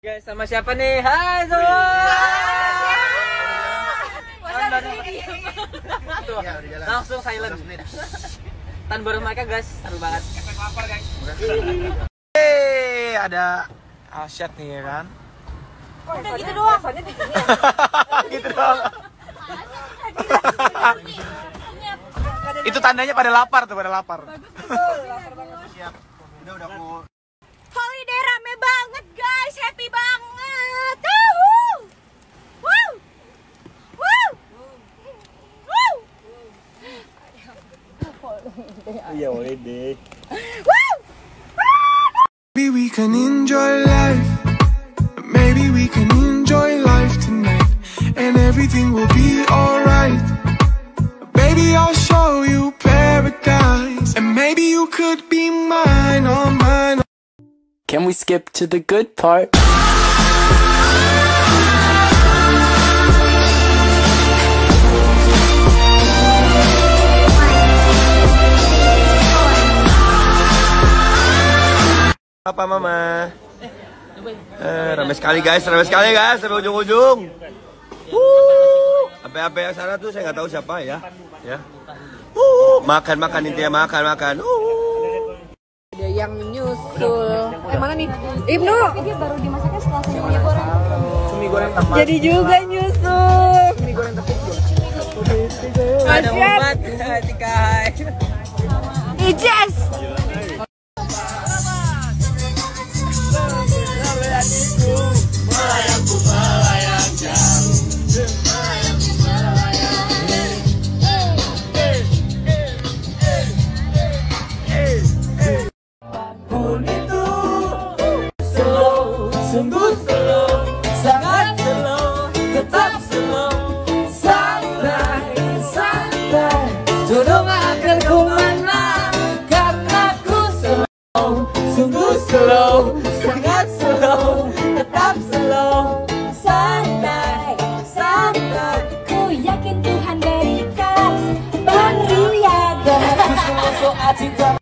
Guys, sama siapa nih? Hai semua. Langsung silent. Tan bareng mereka guys, seru banget. Efek lapar guys. Ada Alsyad nih ya kan? Udah gitu doang. Gitu doang. Itu tandanya pada lapar tuh, pada lapar. Siap. Udah aku. Holiday rame banget guys, happy banget. Woo! Wow! Wow! Wow! Iya, holiday. Wow! Maybe we can enjoy life. Maybe we can enjoy life tonight, and everything will be alright. Baby, I'll show you paradise, and maybe you could be mine, oh mine. Can we skip to the good part? Apa mama? Ramai sekali guys, sampai ujung-ujung. Sampai yang sana tuh saya nggak tahu siapa ya. Makan intinya makan. Ada yang nyusul. Mana nih? Ibnu. Dia baru dimasaknya setelah semuanya goreng. Cumi goreng tepat. Jadi juga nyusul. Cumi goreng tepat. Ada Muhammad, Tika. Ijas. Sungguh slow, sangat slow, tetap slow, santai. Jodoh akan kemana? Karena ku slow, sungguh slow, sangat slow, tetap slow, Santai. Ku yakin Tuhan berikan pengliharan. soal cinta.